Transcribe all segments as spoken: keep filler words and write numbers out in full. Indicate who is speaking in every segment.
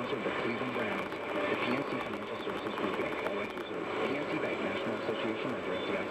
Speaker 1: sponsor of the Cleveland Browns. The P N C Financial Services Group Incorporated. All rights reserved. P N C Bank, National Association, member F D I C.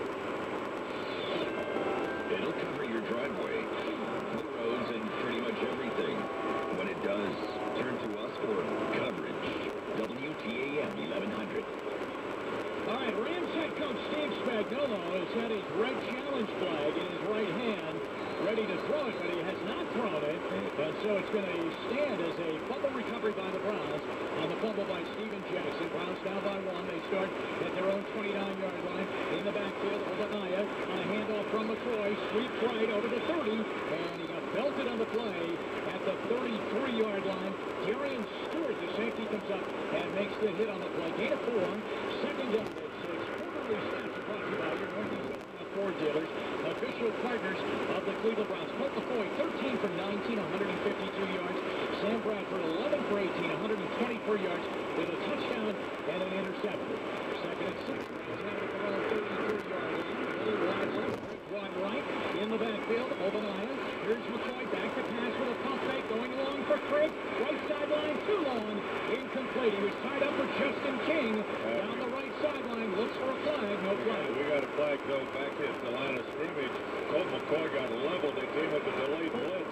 Speaker 2: It'll cover your driveway, the roads, and pretty much everything. When it does, turn to us for coverage. W T A M eleven hundred.
Speaker 3: All right, Rams head coach Steve Spagnuolo has had his red challenge flag in his right hand, ready to throw it, but he has not thrown it, and so it's going to stand as a fumble recovery by the Browns on the fumble by Steven Jackson. Browns down by one. They start at their own twenty-nine yard line. In the backfield, Obadiah on a handoff from McCoy, sweeps right over the thirty, and he got belted on the play at the thirty-three yard line. Darian Stewart, the safety, comes up and makes the hit on the play. Gain of four, second down. Quarterly stats are brought to you by your Northeast Ford dealers, official partners of the Cleveland Browns. Colt McCoy, thirteen for nineteen, one hundred fifty-two yards. Sam Bradford, eleven for eighteen, one hundred twenty-four yards, with a touchdown and an interception. Second and six. Browns have it around thirty-three yard line. Little wide left, wide right. In the backfield, Obadiah. Here's McCoy, back to pass with a pump fake, going along for Craig. Right sideline, too long. Incomplete. He was tied up with Justin King. Down the right sideline, looks for a flag. No flag.
Speaker 4: We got a flag though back at the line of scrimmage. Colt McCoy got leveled. They came with a delayed blitz.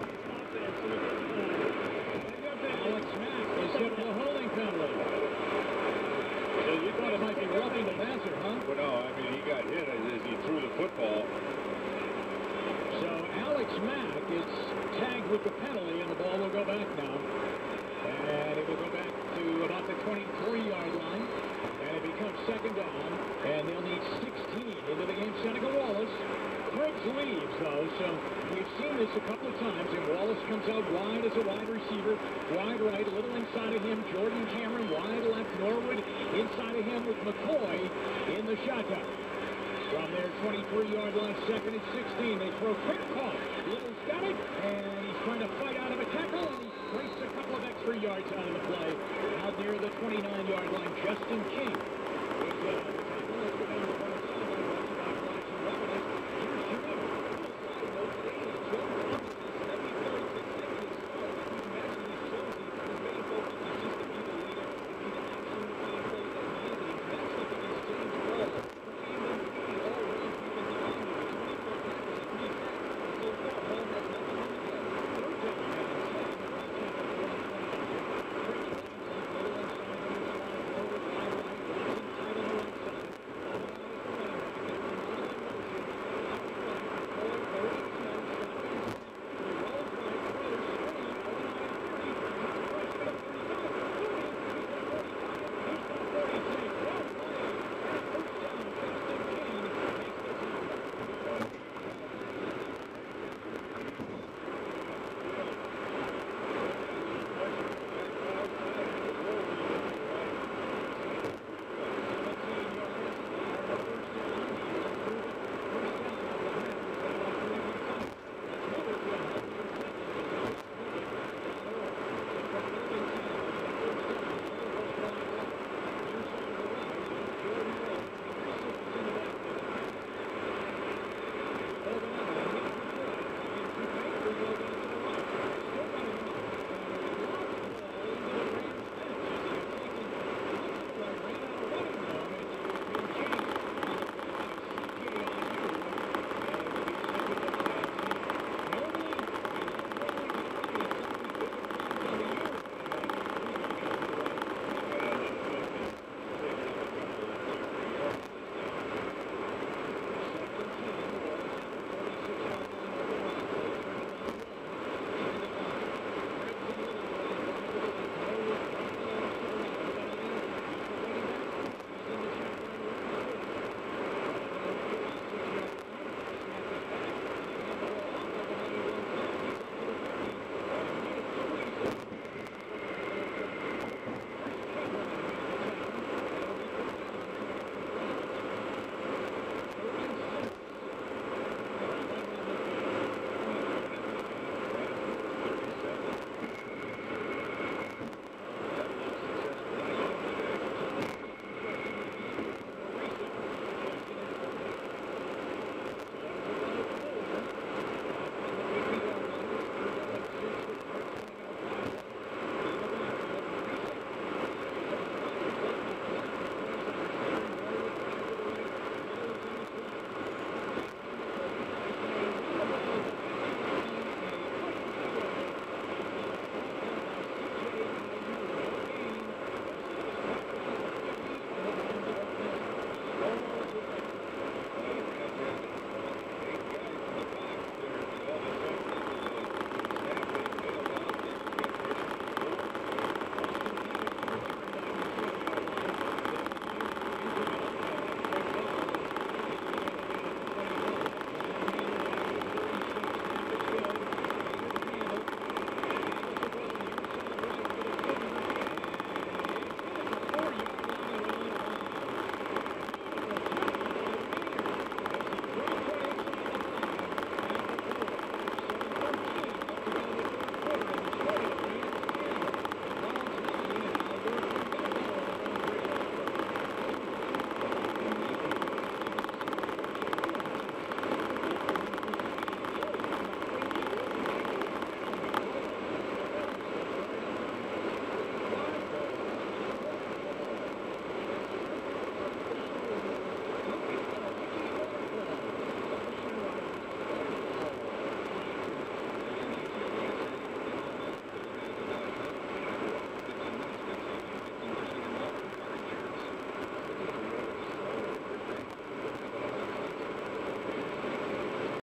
Speaker 3: Alex Mack is given a holding penalty. So you thought it might be roughing the passer, huh?
Speaker 4: Well, no, I mean, he got hit as he threw the football.
Speaker 3: So Alex Mack is tagged with the penalty, and the ball will go back now. And it will go back to about the twenty-three yard line. And it becomes second down. And they'll need sixteen into the game. Seneca Wallace. Craigs leaves, though, so we've seen this a couple of times. And Wallace comes out wide as a wide receiver. Wide right, a little inside of him. Jordan Cameron wide left. Norwood inside of him with McCoy in the shotgun. From their twenty-three yard line, second and sixteen. They throw quick caught. Little's got it, and he's trying to fight out of a tackle, and he breaks a couple of extra yards out of the play. Out near the twenty-nine yard line, Justin King